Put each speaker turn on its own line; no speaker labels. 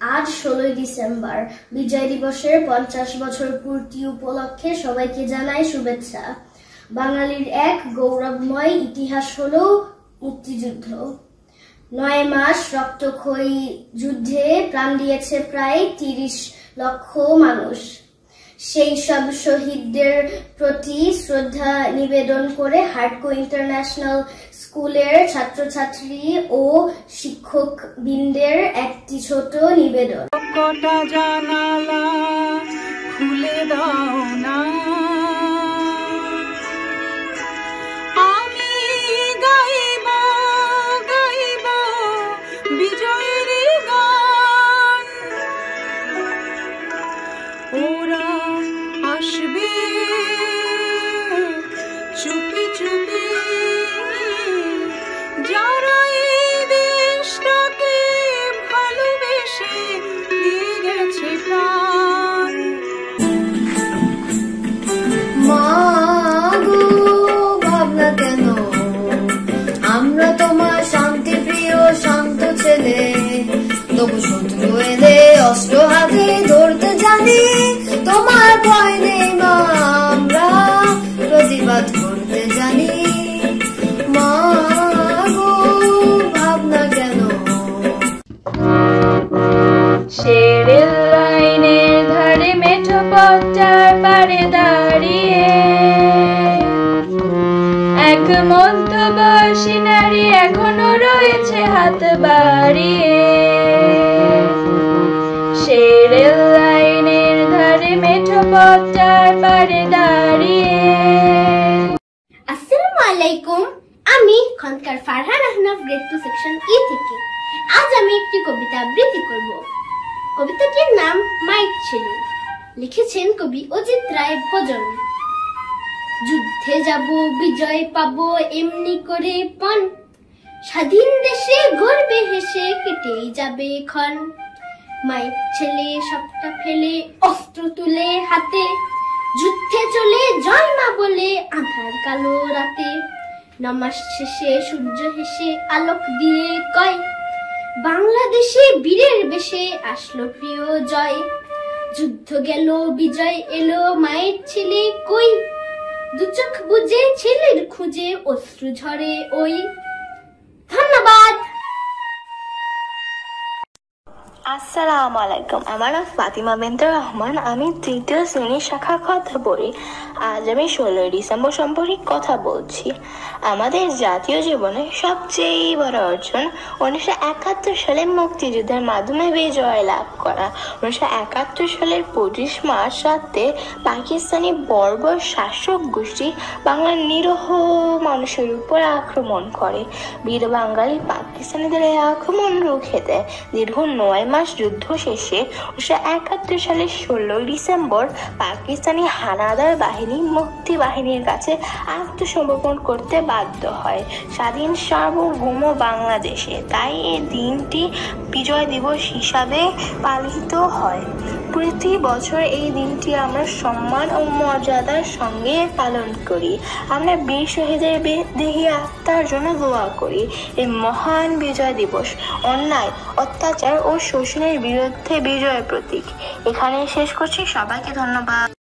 আজ 16 ডিসেম্বর বিজয় দিবসের 50 বছর পূর্তি উপলক্ষে সবাইকে জানাই শুভেচ্ছা। বাঙালির এক গৌরবময় ইতিহাস হলো মুক্তিযুদ্ধ। 9 মাস রক্তক্ষয়ী যুদ্ধে প্রাণ দিয়েছে প্রায় 30 লক্ষ মানুষ। সেই সব শহীদদের প্রতি শ্রদ্ধা নিবেদন করে হার্ডকো ইন্টারন্যাশনাল স্কুলের ছাত্রছাত্রী ও শিক্ষক বৃন্দের একটি ছোট নিবেদন।
কটা জানালা খুলে দাও না, আমি গাইব গাইব বিজয়ের গান। ওরা আসবে চুপি চুপি, যারা এই দেশটাকে ভালোবেসে দিয়ে গেছে প্রাণ।
মা গো ভাবনা কেন, আমরা তোমার শান্তি প্রিয় শান্ত ছেলে, তবু শত্রু এলে অস্ত্র হাতে ধরতে জানি। তোমার ভয় নেই মা, আমরা প্রতিবাদ করতে জানি। মা গো ভাবনা কেন।
সে রেল লাইনের ধারে মেঠো পথটার পারে দাঁড়িয়ে এক মধ্যবয়সী নারী এখনো রয়েছে হাত বাড়িয়ে। সে রেল লাইনের ধারে মেঠো পথটার পারে দাঁড়িয়ে।
আসসালামু আলাইকুম, আমি Khondokar Farhan Ahnaf grade 2 section E থেকে। আজ আমি একটি কবিতা আবৃত্তি করব। কবিতাটির নাম মায়ের ছেলে, লিখেছেন কবি অজিত রায় ভজন। যুদ্ধে যাব বিজয় পাবো এমনি করে পণ, স্বাধীন দেশে গর্বে হেসে কেটেই যাবে ক্ষণ। মায়ের ছেলে সবটা ফেলে অস্ত্র তুলে হাতে, যুদ্ধে চলে জয় মা বলে আঁধার কালো রাতে। নামাজ শেষে সূর্য হেসে আলোক দিয়ে কয়, বাংলাদেশে বীরের বেশে আসলো প্রিয় জয়। যুদ্ধ গেল বিজয় এলো মায়ের ছেলে কই, দু চোখ বুঝে ছেলের খুঁজে অশ্রু ঝরে ওই। ধন্যবাদ।
আসসালামু আলাইকুম, আমার নাম ফাতিমা বিনতে রহমান। আমি 3য় শ্রেণীর শাখা কথা পড়ি। আজ আমি 16 ডিসেম্বর সম্পর্কে কথা বলছি। আমাদের জাতীয় জীবনে সবচেয়ে বড় অর্জন 1971 সালে মুক্তিযুদ্ধের মাধ্যমে বিজয় লাভ করা। 1971 সালের 25 মার্চ রাতে পাকিস্তানি বর্বর শাসক গোষ্ঠী বাংলার নিরীহ মানুষের উপর আক্রমণ করে। বীর বাঙালি পাকিস্তানিদের এই আক্রমণ রুখে দেয়। দীর্ঘ 9 মাস যুদ্ধ শেষে 1971 সালের 16 ডিসেম্বর পাকিস্তানি হানাদার বাহিনী মুক্তি বাহিনীর কাছে আত্মসমর্পণ করতে বাধ্য হয় স্বাধীন সার্বভৌম বাংলাদেশে। তাই এই দিনটি বিজয় দিবস হিসাবে পালিত হয়। প্রতি বছর এই দিনটি আমরা সম্মান ও মর্যাদার সঙ্গে পালন করি। আমরা বীর শহীদের দেহি আত্মার জন্য দোয়া করি। এই মহান বিজয় দিবস অন্যায়, অত্যাচার ও শোষণের বিরুদ্ধে বিজয়ের প্রতীক। এখানে শেষ করছি, সবাইকে ধন্যবাদ।